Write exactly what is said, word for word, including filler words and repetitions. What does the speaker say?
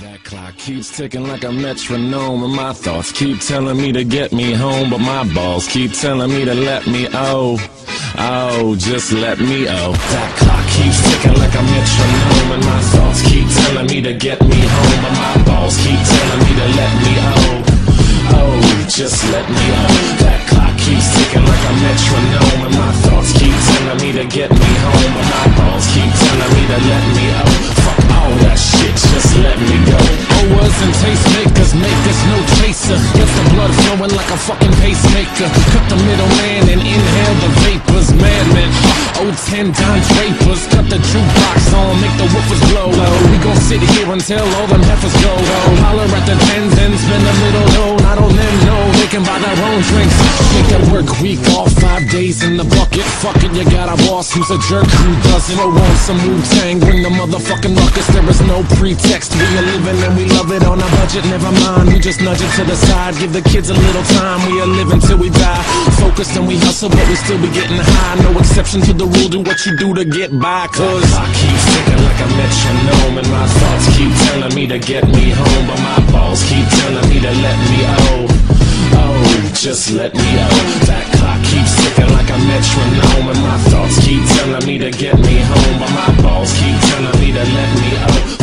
That clock keeps ticking like a metronome, and my thoughts keep telling me to get me home, but my balls keep telling me to let me oh, oh, just let me oh. That clock keeps ticking like a metronome, and my thoughts keep telling me to get me home, but my balls keep telling me to let me oh, oh, just let me oh. That clock keeps ticking like a metronome, and my thoughts keep telling me to get me home, but my balls keep telling me to let me oh. Fuck all that shit, just let me go. Owers and tastemakers make this no chaser. Gets the blood flowing like a fucking pacemaker. Cut the middleman and inhale the vapors. Madman, old ten Don Drapers. Cut the jukebox on, make the woofers blow. We gon' sit here until all them heifers go. Holler at the tens and spend a little dough. Not on them, no, they can buy their own drinks. Make a work week off, five days in the bucket. Fuck it, you got a boss who's a jerk who doesn't. Or want some Wu-Tang, bring the motherfucking ruckus. There is no pretext, we are living and we love it on a budget. Never mind, we just nudge it to the side. Give the kids a little time, we are living till we die. Focused and we hustle, but we still be getting high. No exception to the rule, do what you do to get by. Cause I keep ticking like a metronome, and my thoughts keep telling me to get me home, but my balls keep telling me to let me oh, oh, just let me oh. That clock keeps ticking like a metronome, and my thoughts keep telling me to get me home, but my balls keep telling me to let me oh.